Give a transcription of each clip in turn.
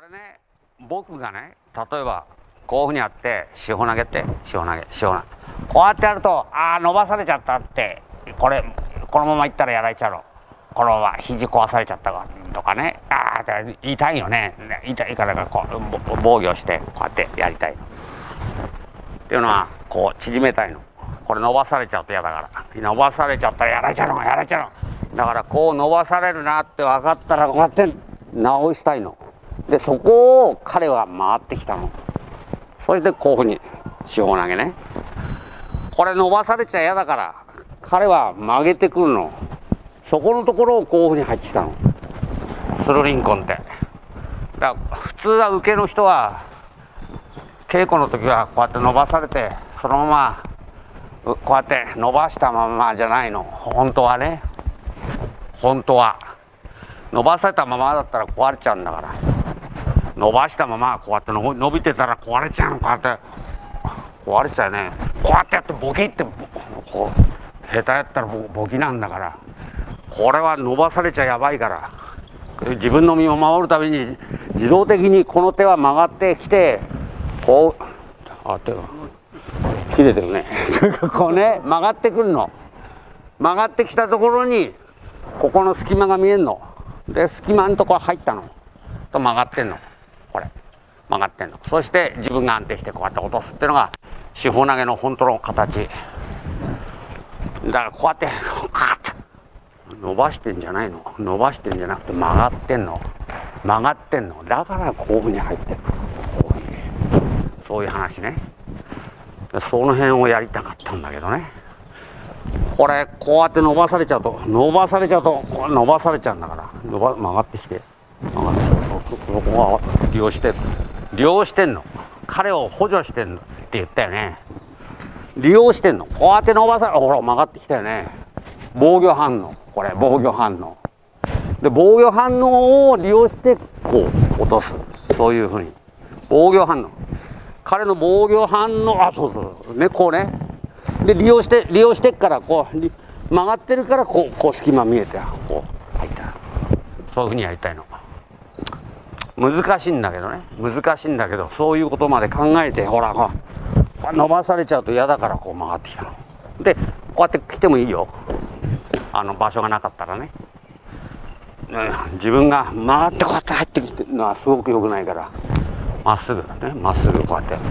ね、僕がね、例えばこういうふうにやって塩投げって塩投げこうやってやると、ああ伸ばされちゃったって、このままいったらやられちゃうの、このまま肘壊されちゃったかとかね、ああ痛いよね、痛いからこう防御してこうやってやりたいのっていうのは、こう縮めたいの。これ伸ばされちゃうと嫌だから、伸ばされちゃったらやられちゃうのだから、こう伸ばされるなって分かったらこうやって直したいので、そこを彼は回ってきたの。それでこういうふうに塩投げね、これ伸ばされちゃ嫌だから彼は曲げてくるの。そこのところをこういうふうに入ってきたの、スルリンコンって。だから普通は受けの人は稽古の時はこうやって伸ばされて、そのままこうやって伸ばしたままじゃないの。本当はね、本当は伸ばされたままだったら壊れちゃうんだから、伸ばしたままこうやって伸びてたら壊れちゃうの。こうやって壊れちゃうね。こうやってやってボキってこう下手やったらボキなんだから、これは伸ばされちゃやばいから、自分の身を守るために自動的にこの手は曲がってきて、こう手が切れてるねこうね曲がってくるの。曲がってきたところにここの隙間が見えんので、隙間のところ入ったのと曲がってんの。これ曲がってんの。そして自分が安定してこうやって落とすっていうのが四方投げの本当の形だから、こうやってカーッと伸ばしてんじゃないの、伸ばしてんじゃなくて曲がってんのだからこういうふうに入ってる、こういうそういう話ね。その辺をやりたかったんだけどね。これこうやって伸ばされちゃうと伸ばされちゃうんだから、曲がってきてそこは利用してんの。彼を補助してんのって言ったよね。利用してんの。こうやって伸ばされ、ほら曲がってきたよね。防御反応、これ防御反応で、防御反応を利用してこう落とす。そういうふうに防御反応、彼の防御反応、そうね、こうね。で利用してっからこう曲がってるから、こう隙間見えてこう入った。そういうふうにやりたいの。難しいんだけどそういうことまで考えて、ほら伸ばされちゃうと嫌だからこう曲がってきたので、こうやって来てもいいよ、場所がなかったらね。自分が曲がってこうやって入ってきてるのはすごく良くないから、まっすぐこうやって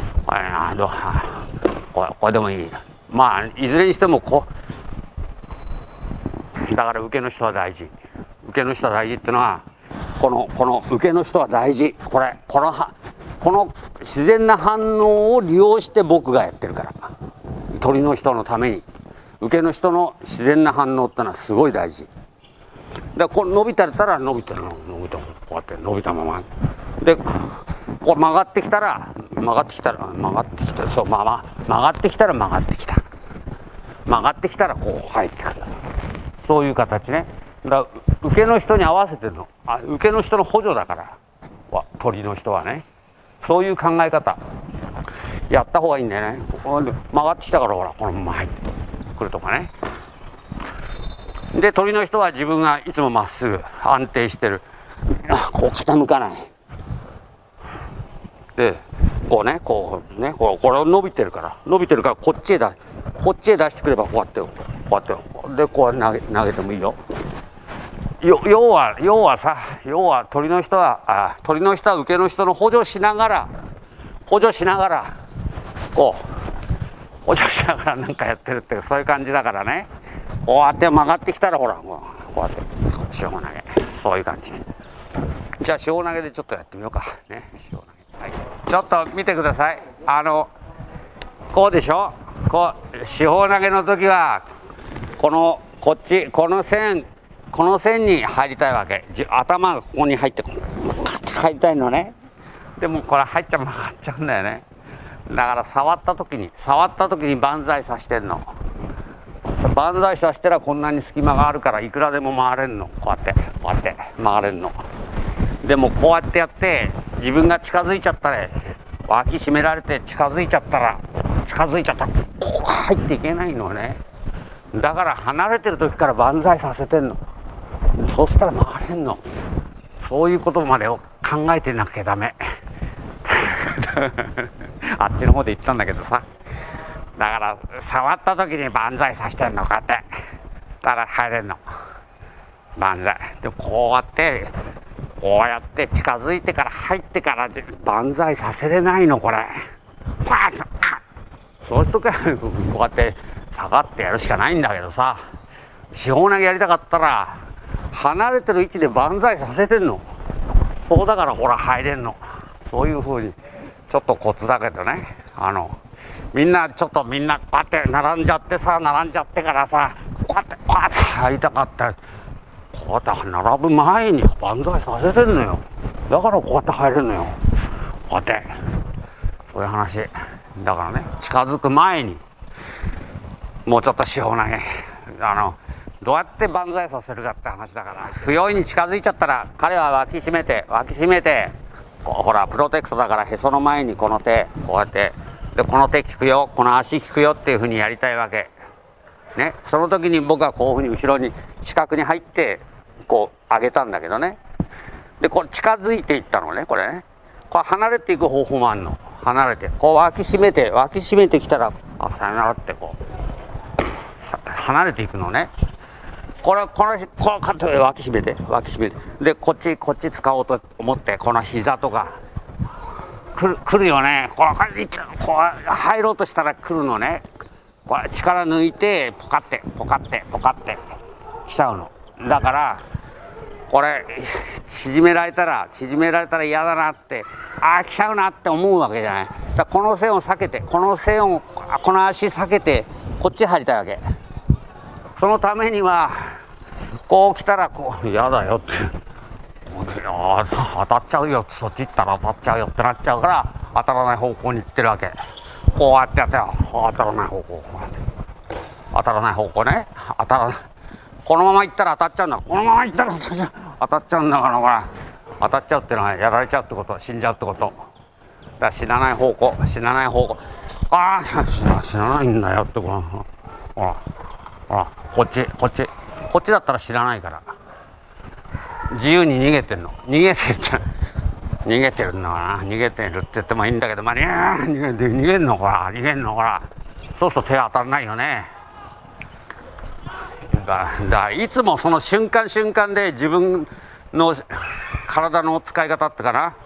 これでもいい。まあいずれにしてもだから受けの人は大事っていうのは、この受けの人は大事。この自然な反応を利用して僕がやってるから、鳥の人のために受けの人の自然な反応ってのはすごい大事だから。こう伸びたら伸びたこうやって伸びたままで、こう曲がってきたらそう曲がってきたらこう入ってくる。そういう形ね。だから受けの人に合わせてるの。受けの人の補助だから鳥の人はね、そういう考え方やった方がいいんだよね。曲がってきたから、ほらこのまま入ってくるとかね。で鳥の人は自分がいつもまっすぐ安定してる、こう傾かないで、これを伸びてるからこっちへ出してくれば、こうやってでこう投げてもいいよ。要は鳥の人は受けの人の補助しながらなんかやってるっていう、そういう感じだからね。こうやって曲がってきたら、ほらこうやって塩投げ、そういう感じ。じゃあ塩投げでちょっとやってみようかね。塩投げ、はい、ちょっと見てください。こうでしょ。こう塩投げの時はこの線に入りたいわけ。頭がここに入って入りたいのね。でもこれ曲がっちゃうんだよね。だから触った時に万歳さしてんの。万歳させたらこんなに隙間があるから、いくらでも回れんの。こうやって回れんの。でもこうやってやって自分が近づいちゃったら、脇締められて近づいちゃったらここ入っていけないのね。だから離れてる時から万歳させてんの。そうしたら回れんの。そういうことまでを考考えてなきゃダメあっちの方で言ったんだけどさ、だから触った時に万歳させてんのかって、だから入れんの万歳で、こうやって近づいてから入ってから万歳させれないのこれ。パーッとそうするとこうやって下がってやるしかないんだけどさ、四方投げやりたかったら離れてる位置で万歳させてんの。そうだからほら入れんの。そういう風にちょっとコツだけどね、みんなこうやって並んじゃってからさ、こうやって入りたかったらこうやって並ぶ前に万歳させてんのよ。だからこうやって入れんのよ。こうやってそういう話だからね、近づく前にもうちょっと四方投げどうやって万歳させるかって話だから、不用意に近づいちゃったら彼は脇締めてほらプロテクトだからへその前にこの手こうやってで、この手効くよこの足効くよっていうふうにやりたいわけね。その時に僕はこういうふうに後ろに近くに入ってこう上げたんだけどね。でこれ近づいていったのね、これね。これ離れていく方法もあるの。離れてこう脇締めてきたらさよならってこう離れていくのね。この脇締めてでこっち使おうと思ってこの膝とか来るよね。こう入ろうとしたら来るのね。これ力抜いてポカって来ちゃうの。だからこれ縮められたら嫌だなって来ちゃうなって思うわけじゃない。だからこの線を避けてこの足避けてこっち入りたいわけ。そのためにはこう来たら嫌だよって当たっちゃうよ、そっち行ったら当たっちゃうよってなっちゃうから当たらない方向に行ってるわけ。こうやってやってよ、当たらない方向ね、このまま行ったら当たっちゃうんだ。このまま行ったら当たっちゃうんだから、ほら当たっちゃうってのはやられちゃうってこと、死んじゃうってこと。だから死なない方向死なないんだよってほらこっちだったら知らないから自由に逃げてるんだからな。逃げてるって言ってもいいんだけど、逃げんのかな。そうすると手当たらないよね。だからいつもその瞬間で自分の体の使い方ってかな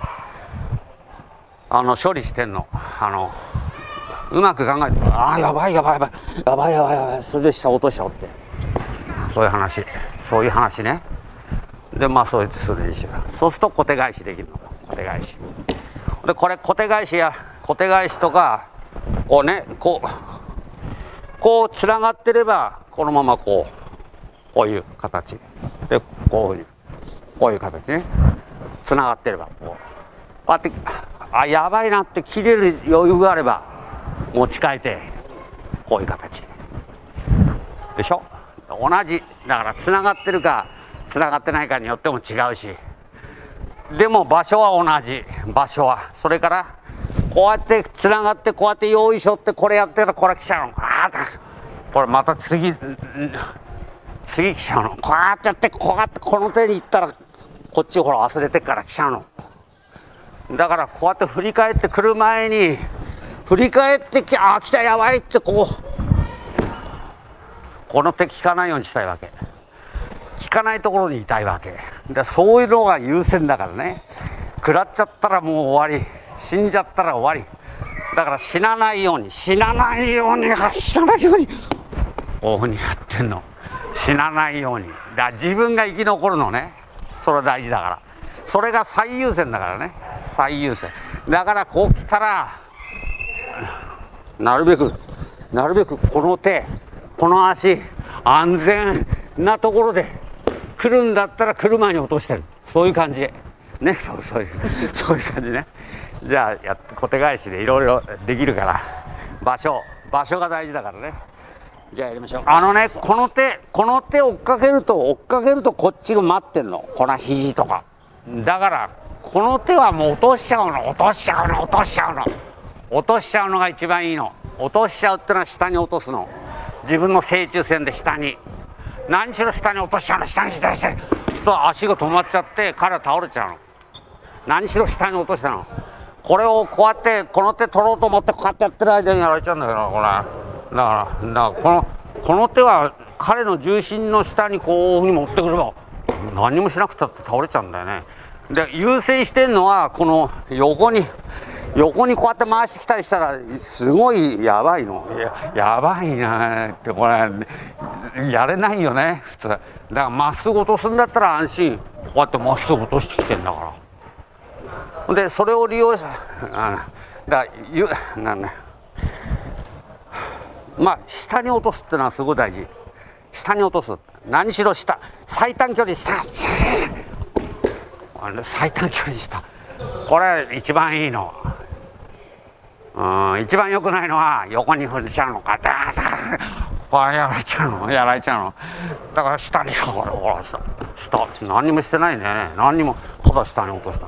処理してんの。うまく考えてやばいそれで下落としちゃおうってそういう話ね。でそういうするにしよう。そうすると小手返しできるの。小手返しでこれ小手返しとかこうつながってればこのままこういう形でこういう形ね、つながってればこうやってやばいなって切れる余裕があれば持ち替えてこういう形でしょ。同じだからつながってるかつながってないかによっても違うし、でも場所は同じ。それからこうやってつながってこうやって用意しょってこれやってたらこれ来ちゃうの。これまた次来ちゃうの。こうやってやってこの手に行ったらこっちほら忘れてから来ちゃうの。だからこうやって振り返ってくる前に来たやばいってこの手効かないようにしたいわけ。効かないところにいたいわけで、そういうのが優先だからね。食らっちゃったらもう終わり、死んじゃったら終わりだから、死なないようにこういうふうにやってんの。死なないようにだから自分が生き残るのね。それは大事だから、それが最優先だからね。だからこう来たらなるべくこの手この足安全なところで来るんだったら来る前に落としてる。そういう感じね。そういう感じね。じゃあ小手返しでいろいろできるから場所が大事だからね。じゃあやりましょう。この手追っかけるとこっちが待ってんの。この肘とかだからこの手はもう落としちゃうのが一番いいの。落としちゃうってのは下に落とすの。自分の正中線で下に何しろ下に落としちゃうの。下にと足が止まっちゃって彼は倒れちゃうの。 何しろ下に落としたの。これをこうやってこの手取ろうと思ってこうやってやってる間にやられちゃうんだけど、これだからこの手は彼の重心の下にこういうふうに持ってくれば何もしなくたって倒れちゃうんだよね。で優先してんのはこの横にこうやって回してきたりしたらすごいやばいの。やばいなってこれやれないよね普通。だからまっすぐ落とすんだったら安心、こうやってまっすぐ落としてきてんだから。でそれを利用しまあ下に落とすってのはすごい大事。下に落とす、何しろ下、最短距離下最短距離下、これ一番いいの。一番良くないのは横に振っちゃうのか、これやられちゃうのだから下にほら下何にもしてないね。何にもただ下に落としたの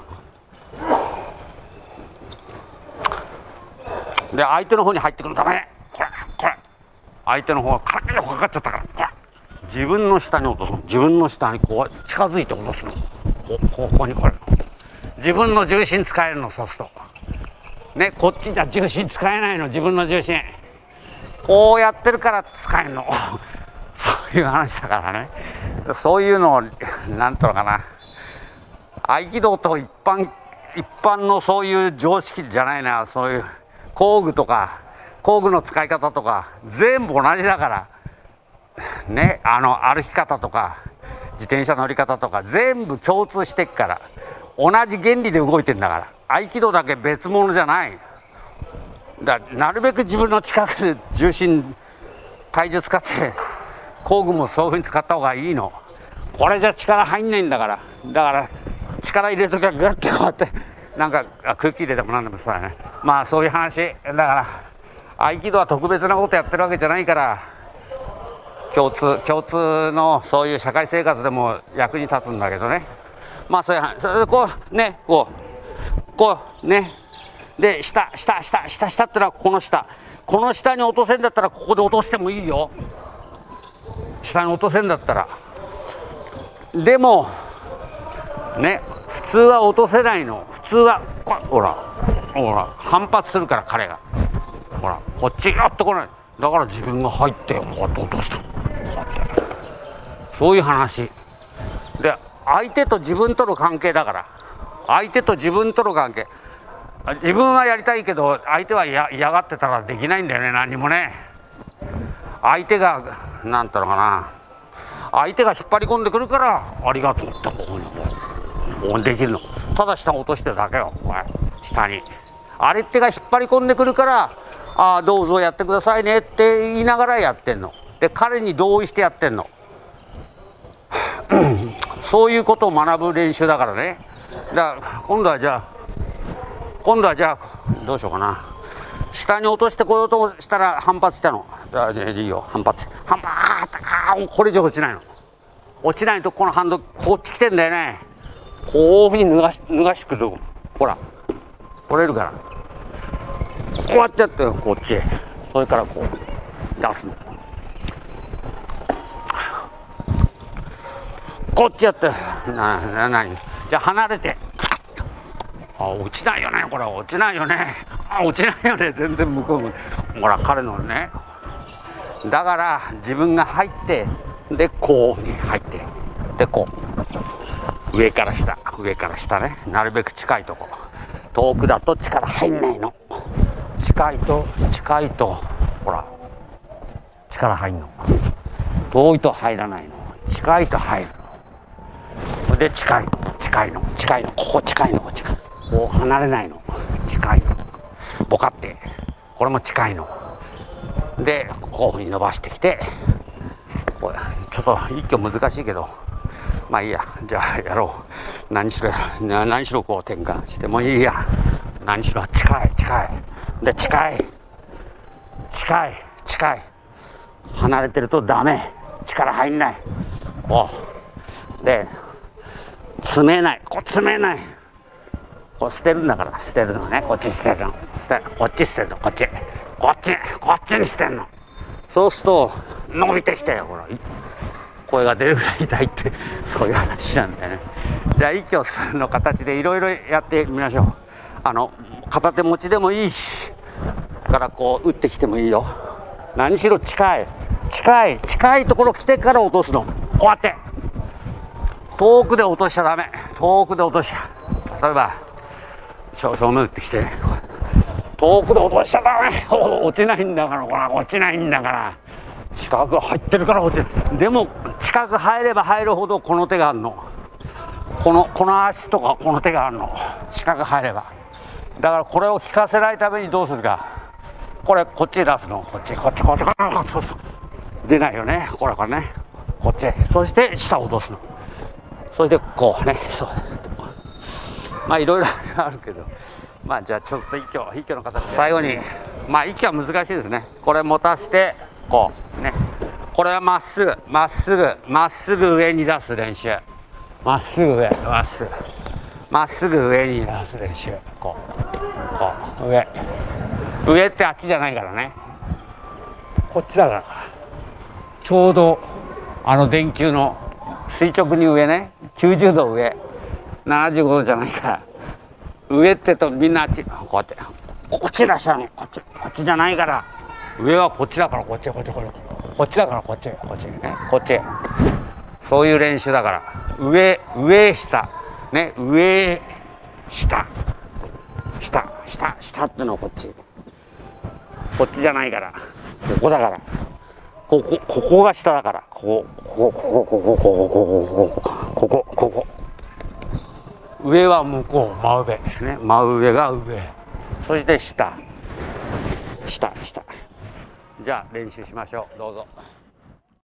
で相手の方に入ってくるのダメ。これ相手の方がかかっちゃったから、自分の下に落とすの。自分の下にこう近づいて落とすの。ここにこれ自分の重心使えるの。そうするとね、こっちじゃ重心使えないの。自分の重心こうやってるから使えるのそういう話だからね。そういうのをなんとのかな、合気道と一般のそういう常識じゃないな。そういう工具とか工具の使い方とか全部同じだからね。歩き方とか自転車乗り方とか全部共通してっから、同じ原理で動いてんだから。合気道だけ別物じゃない。なるべく自分の近くで重心体重使って工具もそういうふうに使った方がいいの。これじゃ力入んないんだから。だから力入れるときはグッてこうやってなんか空気入れてもなんでもそうだね。まあそういう話だから、合気道は特別なことやってるわけじゃないから、共通のそういう社会生活でも役に立つんだけどね。まあそういう話。それでこうね、こうね、で下ってのはこの下に落とせんだったらここで落としてもいいよ。下に落とせんだったら。でもね、普通は落とせないの。普通はほら反発するから彼がほらこっちやってこない。だから自分が入ってこうやって落とした。そういう話で、相手と自分との関係だから。相手と自分との関係、自分はやりたいけど相手は嫌がってたらできないんだよね。何にもね。相手がなんていうのかな、相手が引っ張り込んでくるからありがとうってこうできるの。ただ下に落としてるだけよ。これ下に相手が引っ張り込んでくるからどうぞやってくださいねって言いながらやってんの。で彼に同意してやってんのそういうことを学ぶ練習だからね。だから今度はじゃあどうしようかな。下に落としてこようとしたら反発したの。いいよ、反発これ以上落ちないの。落ちないとこのハンドこっち来てんだよね。こういうふうに脱がしてくる。ほら取れるから、こうやってやってこっちへ。それからこう出すの。こっちやって何じゃあ離れて。落ちないよね。これ落ちないよね。落ちないよね。全然向こうもほら彼のね。だから自分が入ってでこうに入ってでこう上から下ね。なるべく近いとこ。遠くだと力入んないの。近いとほら力入んの。遠いと入らないの。近いと入るの。それで近いのここ近いの。こう離れないの。近いのボカってこれも近いのでこういうふうに伸ばしてきて、これちょっと一挙難しいけどまあいいや。じゃあやろう。何しろこう転換してもいいや。何しろ近いで近い離れてるとダメ。力入んない。こうで詰めない。こう捨てるんだから。捨てるのね。こっち捨てるの。こっち捨てるの。こっちに捨てるの。そうすると伸びてきてほら声が出るぐらい痛いってそういう話なんだよね。 じゃあ息をするの形でいろいろやってみましょう。片手持ちでもいいしからこう打ってきてもいいよ。何しろ近いところ来てから落とすの。こうやって遠くで落としちゃダメ。遠くで落としちゃ、例えば正面打ってきて、遠くで落としちゃダメ。落ちないんだから、これ落ちないんだから。近く入ってるから落ちる。でも近く入れば入るほどこの手があるの。この足とかこの手があるの。近く入れば。だからこれを引かせないためにどうするか。こっちへ出すの。こっちそう出ないよね。これからね、こっちへ。そして下を落とすの。それでこうね、そう。まあいろいろあるけど、まあじゃあちょっと息の形で最後に、まあ息は難しいですね。これ持たせてこうね、これはまっすぐ上に出す練習。まっすぐ上に出す練習。こう上ってあっちじゃないからね、こっちだから。ちょうど電球の垂直に上ね、90度上、75度じゃないから。上ってとみんなあっち、こうやってこっち出したの。こっちじゃないから。上はこっちだから、こっちだからこっちね、こっち。そういう練習だから。上下ね、上下ってのはこっちじゃないから、ここだから。ここが下だから、ここ。上は向こう、真上ね、真上が上。そして下。じゃあ練習しましょう。どうぞ。